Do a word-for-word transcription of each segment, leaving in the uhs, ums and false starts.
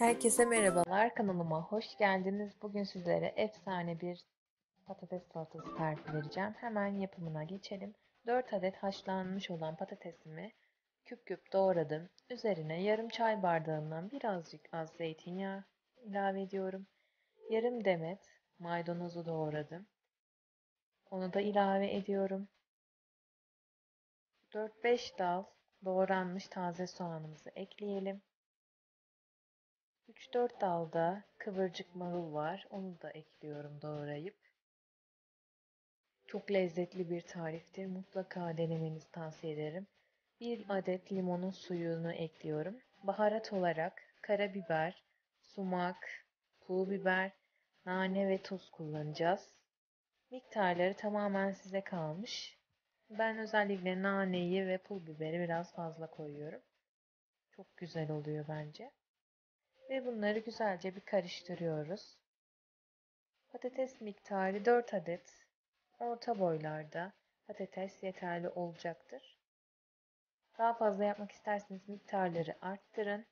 Herkese merhabalar, kanalıma hoş geldiniz. Bugün sizlere efsane bir patates salatası tarifi vereceğim. Hemen yapımına geçelim. dört adet haşlanmış olan patatesimi küp küp doğradım. Üzerine yarım çay bardağından birazcık az zeytinyağı ilave ediyorum. Yarım demet maydanozu doğradım. Onu da ilave ediyorum. dört beş dal doğranmış taze soğanımızı ekleyelim. üç dört dalda kıvırcık marul var. Onu da ekliyorum doğrayıp. Çok lezzetli bir tariftir. Mutlaka denemenizi tavsiye ederim. Bir adet limonun suyunu ekliyorum. Baharat olarak karabiber, sumak, pul biber, nane ve tuz kullanacağız. Miktarları tamamen size kalmış. Ben özellikle naneyi ve pul biberi biraz fazla koyuyorum. Çok güzel oluyor bence. Ve bunları güzelce bir karıştırıyoruz. Patates miktarı dört adet. Orta boylarda patates yeterli olacaktır. Daha fazla yapmak isterseniz miktarları arttırın.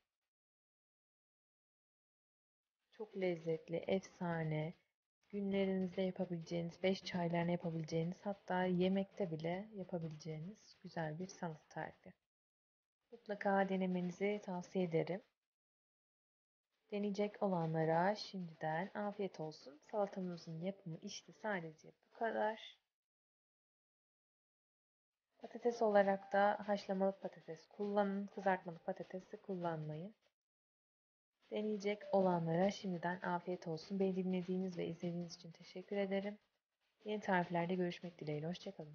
Çok lezzetli, efsane, günlerinizde yapabileceğiniz, beş çaylarına yapabileceğiniz, hatta yemekte bile yapabileceğiniz güzel bir salata tarifi. Mutlaka denemenizi tavsiye ederim. Deneyecek olanlara şimdiden afiyet olsun. Salatamızın yapımı işte sadece bu kadar. Patates olarak da haşlamalı patates kullanın. Kızartmalı patatesi kullanmayın. Deneyecek olanlara şimdiden afiyet olsun. Beni dinlediğiniz ve izlediğiniz için teşekkür ederim. Yeni tariflerde görüşmek dileğiyle. Hoşça kalın.